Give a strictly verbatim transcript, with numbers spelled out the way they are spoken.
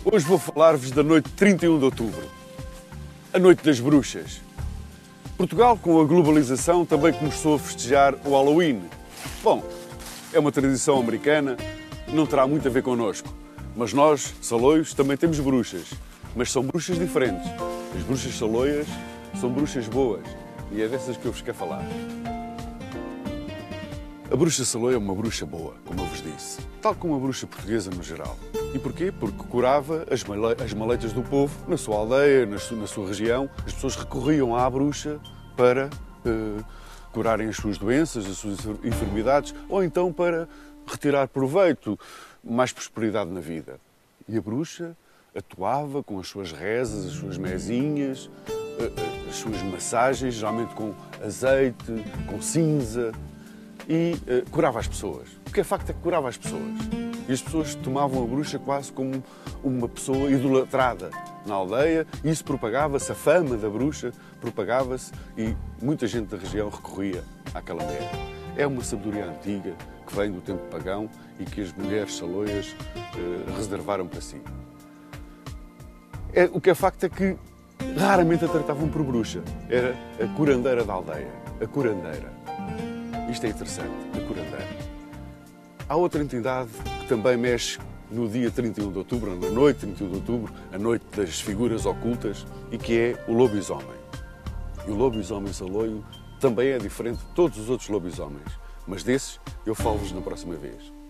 Hoje vou falar-vos da noite de trinta e um de outubro, a noite das bruxas. Portugal, com a globalização, também começou a festejar o Halloween. Bom, é uma tradição americana, não terá muito a ver connosco, mas nós, saloios, também temos bruxas, mas são bruxas diferentes. As bruxas saloias são bruxas boas e é dessas que eu vos quero falar. A bruxa saloia é uma bruxa boa, como eu vos disse, tal como a bruxa portuguesa no geral. E porquê? Porque curava as, male as maleitas do povo na sua aldeia, na sua, na sua região. As pessoas recorriam à bruxa para uh, curarem as suas doenças, as suas enfermidades, ou então para retirar proveito, mais prosperidade na vida. E a bruxa atuava com as suas rezas, as suas mezinhas, uh, as suas massagens, geralmente com azeite, com cinza, e uh, curava as pessoas. O que é facto é que curava as pessoas. E as pessoas tomavam a bruxa quase como uma pessoa idolatrada na aldeia, e isso propagava-se, a fama da bruxa propagava-se, e muita gente da região recorria àquela mulher. É uma sabedoria antiga que vem do tempo pagão e que as mulheres saloias uh, reservaram para si. É, o que é facto é que raramente a tratavam por bruxa. Era a curandeira da aldeia, a curandeira. Isto é interessante, a curandeira. Há outra entidade que também mexe no dia trinta e um de outubro, na noite de trinta e um de outubro, a noite das figuras ocultas, e que é o lobisomem. E o lobisomem saloio também é diferente de todos os outros lobisomens, mas desses eu falo-vos na próxima vez.